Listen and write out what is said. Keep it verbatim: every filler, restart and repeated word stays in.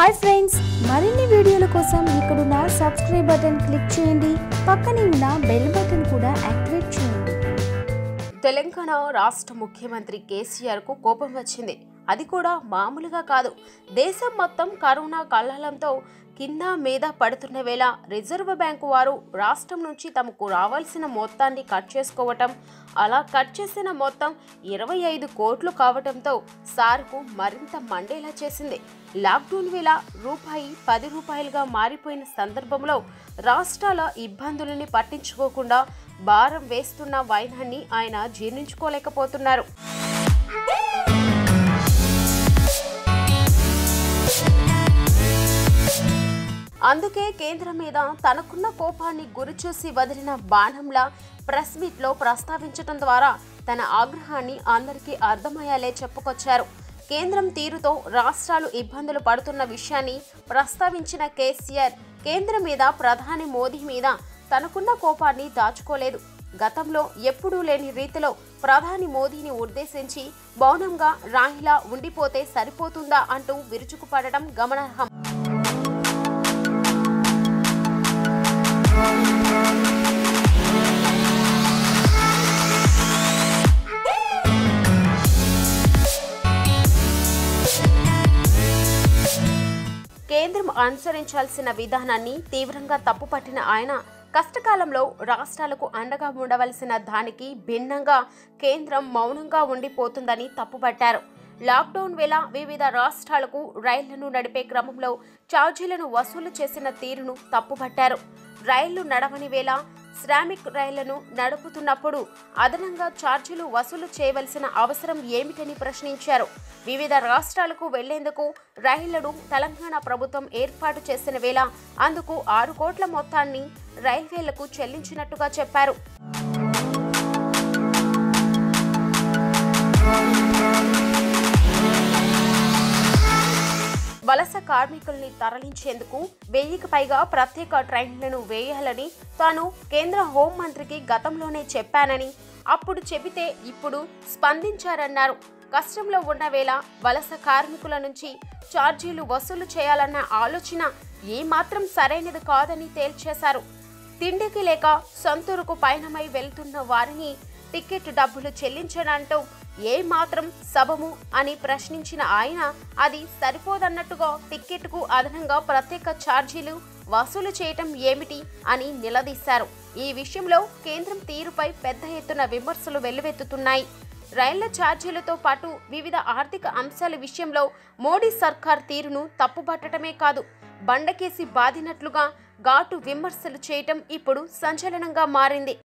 Hi friends, మరిన్ని వీడియోల కోసం ఇక్కడున్న సబ్స్క్రైబ్ బటన్ క్లిక్ చేయండి. పక్కనే ఉన్న బెల్ బటన్ కూడా యాక్టివేట్ చేయండి. తెలంగాణ రాష్ట్ర ముఖ్యమంత్రి కేసీఆర్ కు కోపం వచ్చింది. అది కూడా మామూలుగా కాదు. దేశం మొత్తం కరోనా కల్లాలంతో కింద మీద పడుతున్న వేళ రిజర్వ్ బ్యాంకు వారు రాష్ట్రం నుంచి తమకు రావాల్సిన మొత్తాన్ని కట్ చేసుకోవటం, అలా కట్ చేసిన మొత్తం ఇరవై ఐదు కోట్లు కావటంతో సార్కు మరింత మండేలా చేసింది. లాక్డౌన్ వేళ రూపాయి పది రూపాయలుగా మారిపోయిన సందర్భంలో రాష్ట్రాల ఇబ్బందులని పట్టించుకోకుండా భారం వేస్తున్న వైనాన్ని ఆయన జీర్ణించుకోలేకపోతున్నారు. అందుకే కేంద్రం మీద తనకున్న కోపాన్ని గురిచూసి వదిలిన బాణంలా ప్రెస్ మీట్లో ప్రస్తావించడం ద్వారా తన ఆగ్రహాన్ని అందరికీ అర్థమయ్యేలా చెప్పుకొచ్చారు. కేంద్రం తీరుతో రాష్ట్రాలు ఇబ్బందులు పడుతున్న విషయాన్ని ప్రస్తావించిన కేసీఆర్ కేంద్రం మీద ప్రధాని మోదీ మీద తనకున్న కోపాన్ని దాచుకోలేదు. గతంలో ఎప్పుడూ లేని రీతిలో ప్రధాని మోదీని ఉద్దేశించి మౌనంగా రాహిలా ఉండిపోతే సరిపోతుందా అంటూ విరుచుకుపడడం గమనార్హం. కేంద్రం అనుసరించాల్సిన విధానాన్ని తీవ్రంగా తప్పుపట్టిన ఆయన కష్టకాలంలో రాష్ట్రాలకు అండగా ఉండవలసిన దానికి భిన్నంగా కేంద్రం మౌనంగా ఉండిపోతుందని తప్పుపట్టారు. లాక్డౌన్ వేళ వివిధ రాష్ట్రాలకు రైళ్లను నడిపే క్రమంలో ఛార్జీలను వసూలు చేసిన తీరును తప్పుపట్టారు. రైళ్లు నడవని వేళ శ్రామిక్ రైళ్లను నడుపుతున్నప్పుడు అదనంగా ఛార్జీలు వసూలు చేయవలసిన అవసరం ఏమిటని ప్రశ్నించారు. వివిధ రాష్ట్రాలకు వెళ్లేందుకు రైళ్లను తెలంగాణ ప్రభుత్వం ఏర్పాటు చేసిన వేళ అందుకు ఆరు కోట్ల మొత్తాన్ని రైల్వేలకు చెల్లించినట్టుగా చెప్పారు. వలస కార్మికుల్ని తరలించేందుకు వెయ్యికి పైగా ప్రత్యేక ట్రైన్లను వేయాలని తాను కేంద్ర హోంమంత్రికి గతంలోనే చెప్పానని, అప్పుడు చెబితే ఇప్పుడు స్పందించారన్నారు. కష్టంలో ఉన్న వేళ వలస కార్మికుల నుంచి ఛార్జీలు వసూలు చేయాలన్న ఆలోచన ఏమాత్రం సరైనది కాదని తేల్చేశారు. తిండికి లేక సొంతూరుకు పయనమై వెళ్తున్న వారిని టికెట్ డబ్బులు చెల్లించడంటూ ఏ మాత్రం సబము అని ప్రశ్నించిన ఆయన అది సరిపోదన్నట్టుగా టికెట్కు అదనంగా ప్రత్యేక ఛార్జీలు వసూలు చేయటం ఏమిటి అని నిలదీశారు. ఈ విషయంలో కేంద్రం తీరుపై పెద్ద ఎత్తున విమర్శలు వెల్లువెత్తుతున్నాయి. రైళ్ల ఛార్జీలతో పాటు వివిధ ఆర్థిక అంశాల విషయంలో మోడీ సర్కార్ తీరును తప్పుపట్టడమే కాదు, బండకేసి బాదినట్లుగా ఘాటు విమర్శలు చేయటం ఇప్పుడు సంచలనంగా మారింది.